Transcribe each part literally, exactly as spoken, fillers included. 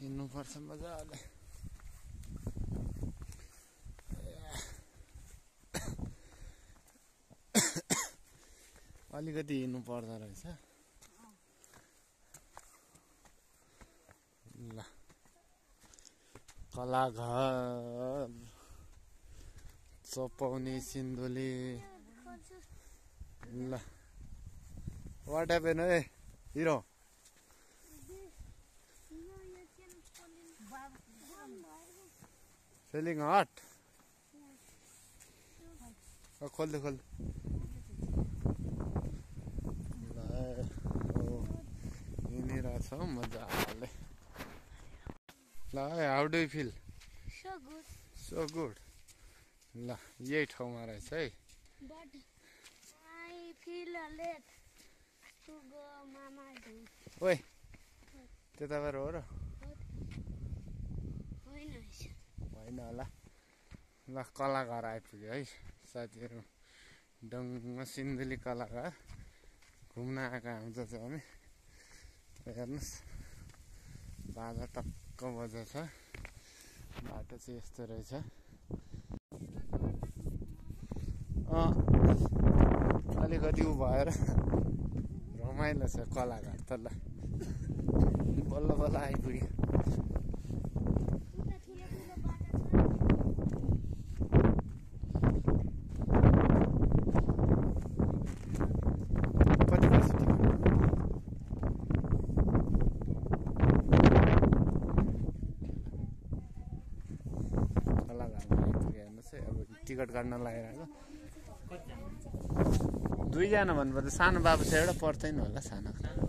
हिँड्नुपर्छ मजाले। अलिकति हिँड्नु पर्दो रहेछ। ल कलाघर चौपौनी सिन्धुली। ल what happen a hero? Feeling hot? खोल्दै खोल। ल हिँडिरहेछ मजाले। ल how do you feel? So good. So good. ल यही ठाउँमा रहेछ है। But I feel late to go Mama's house. ओए त्यताबाट हो र? होइन होइन होला। ल कलाघर आइपुग्यो है साथीहरू। डङ्ग सिन्धुली कलाघर घुम्न आएको हुन्छ चाहिँ हामी। हेर्नुहोस् बाजा टक्क बजेछ। बाटो चाहिँ यस्तो रहेछ। अँ अलिकति उ भएर रमाइलो छ कलाघर त। ल बल्ल बल्ल आइपुग्यो। कति पर्छ कलाघरमा आइपुग्यो। हेर्नुहोस् है अब टिकट काट्न लगाइरहेको। दुईजना भन्नुपर्दा सानो बाबु छ एउटा पर्दैन होला। सानो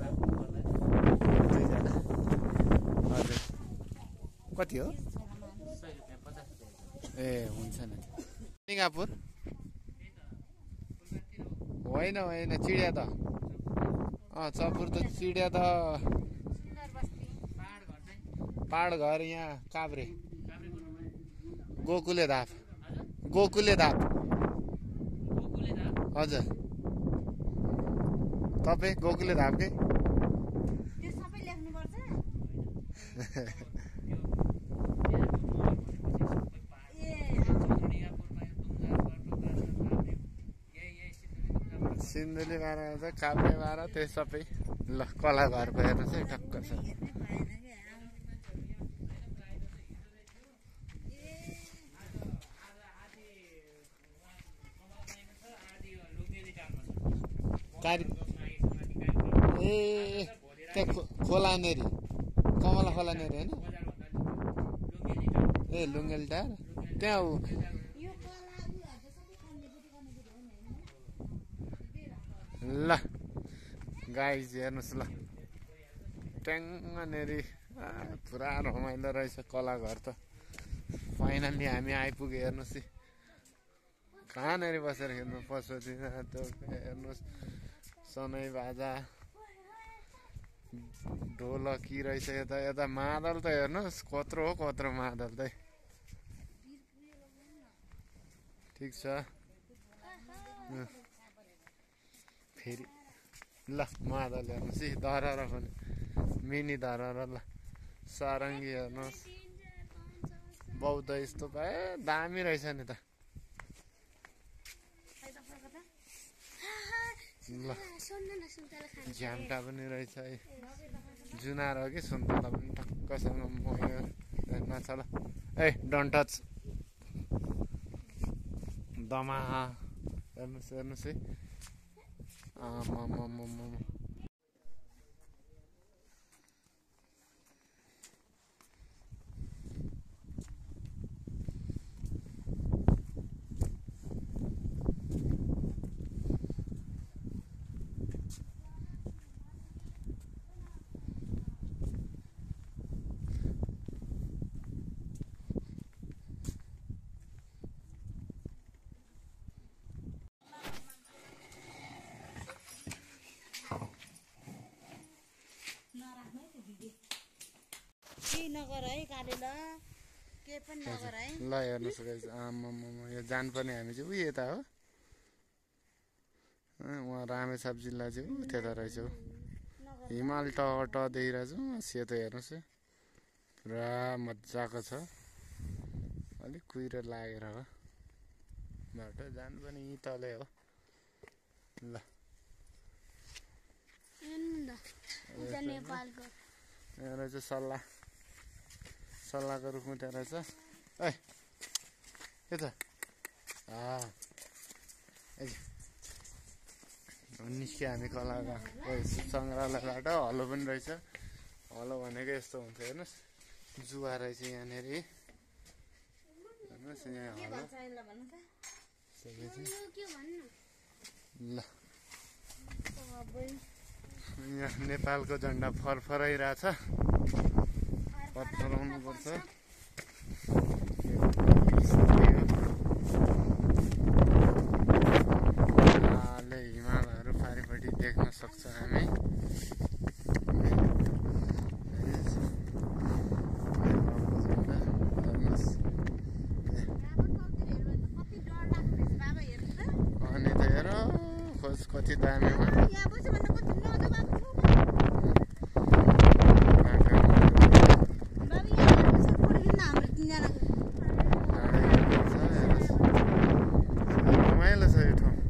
दुईजना हजुर कति हो? ए हुन्छ नि। सिङ्गापुर होइन होइन चिडिया त अँ चपुर त चिडिया त पहाड घर यहाँ काभ्रे गोकुले धाप। गोकुले धाप हजुर। तपाईँ गोकुले धापकै? सिन्धुली बाह्र चाहिँ काभ्रे बाह्र त्यो सबै। ल कलाघरको हेर्नुहोस् है टक्क छ। कारी ए त्यहाँ खोलानेरी कमला खोलानेरी होइन? ए लुङ्गेली टार त्यहाँ ऊ ल गाइज हेर्नुहोस्। ल ट्याङ्गनेरी पुरा रमाइलो रहेछ कलाघर त। फाइनल्ली हामी आइपुग्यो। हेर्नुहोस् है कहाँनिर बसेर हेर्नु पशुपति त्यो हेर्नुहोस् सनै बाजा ढोलकी रहेछ। यता यता मादल त हेर्नुहोस् कत्रो हो कत्रो मादल त। ठिक छ फेरि। ल मादल हेर्नुहोस् है धरहरा पनि मिनी धरहरा। ल सारङ्गी हेर्नुहोस् बौद्ध स्तूप ए दामी रहेछ नि त। ल झ्याम्टा पनि रहेछ है। जुनार हो कि सुन्तला पनि टक्कसँग मोयो नछ। ल ए डोन्ट टच दमाहा हेर्नुहोस् हेर्नुहोस् है। आमामामामा नगर है कालेल के पनि नगर है। ल हेर्नुहोस् गाइस आमामामा यो जान पर्ने हामी चाहिँ उयो यता हो। उहाँ रामेछाप जिल्ला चाहिँ ऊ त्यता रहेछ हौ। हिमाल ट ट देखिरहेको छु सेतो हेर्नुहोस् है पुरा मजाको छ अलिक कुहिरो लागेर हो बाटो जानु पनि तलै हो ल नेपालको यहाँ रहेछ सल्लाह सल्लाहको रुखमा त्यहाँ रहेछ ए के छ निस्क्यो हामी कलाका सङ्ग्रहालयबाट हलो पनि रहेछ हलो भनेको यस्तो हुन्छ हेर्नुहोस् जुवा रहेछ यहाँनिर हेर्नुहोस् यहाँ हलो ल यहाँ नेपालको झन्डा फरफराइरहेछ फरफराउनु पर्छ हिमालहरू पारिपट्टि देख्न सक्छ हामी अनि त हेर खोज कति दामीमा रमाइलो छ यो ठाउँ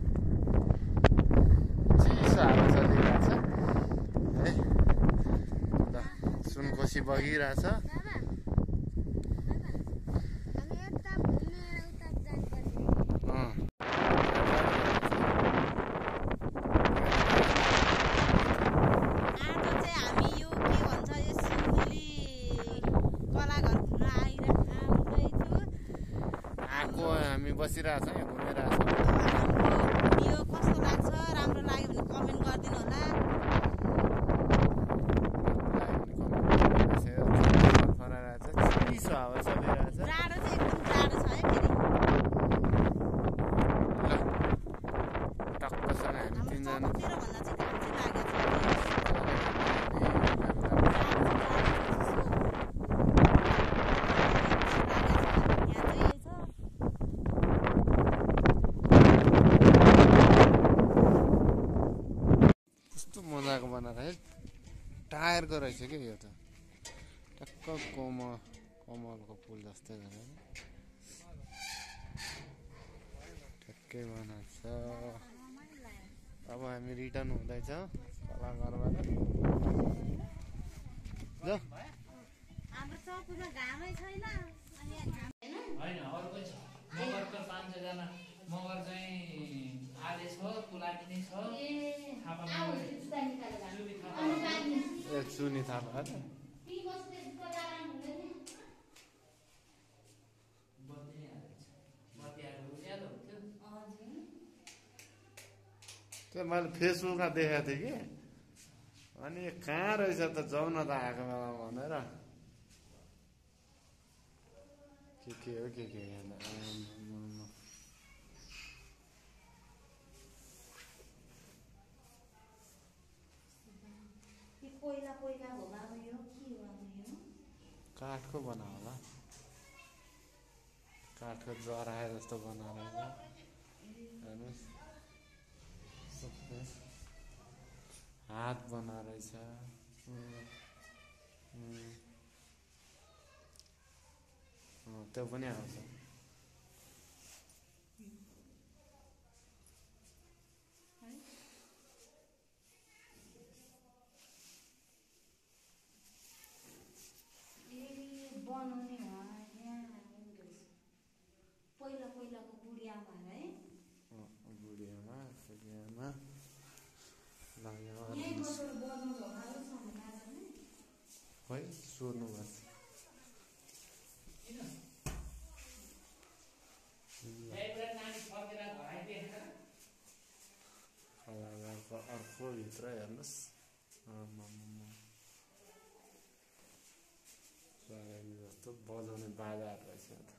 चिसो हावा चलिरहेछ है ल सुनकोशी बगिरहेछ बसिरहेछ यहाँ घुमिरहेछ भिडियो कस्तो लाग्छ राम्रो लाग्यो भने कमेन्ट गरिदिनु होला चिसो हावा चलिरहेछ जाडो चाहिँ एकदम जाडो छ है फेरि ल टक्कसँग हामी तिनजना भन्दा चाहिँ घाम चाहिँ लागेको छ मजाको बनाएर टायरको रहेछ क्या यो त टक्क कोमल कमलको फुल जस्तै गरेर ठ्याक्कै बनाएको छ अब हामी रिटर्न हुँदैछ कलाघरबाट ल हाम्रो चौकीमा घामै छैन अनि होइन अर्को छ मगरको पाँच छजना मगर चाहिँ आले छ कुलाटी नै छ ए सुनि थाहा त्यो मैले फेसबुकमा देखाएको थिएँ कि अनि कहाँ रहेछ त जाउँ न त आएको बेला भनेर के के हो के के पहिला पहिला हो अब यो के हो अब यो काठको बना होला काठको जराए जस्तो बनाएर हेर्नुहोस् हात बना रहेछ त्यो पनि आउँछ बनाउने पहिला पहिलाको बुढी आमा है बुढी आमा बुढी आमा है सोध्नुपर्छ कलाघरको अर्को भित्र हेर्नुहोस् जस्तो बजाउने बाजाहरू रहेछ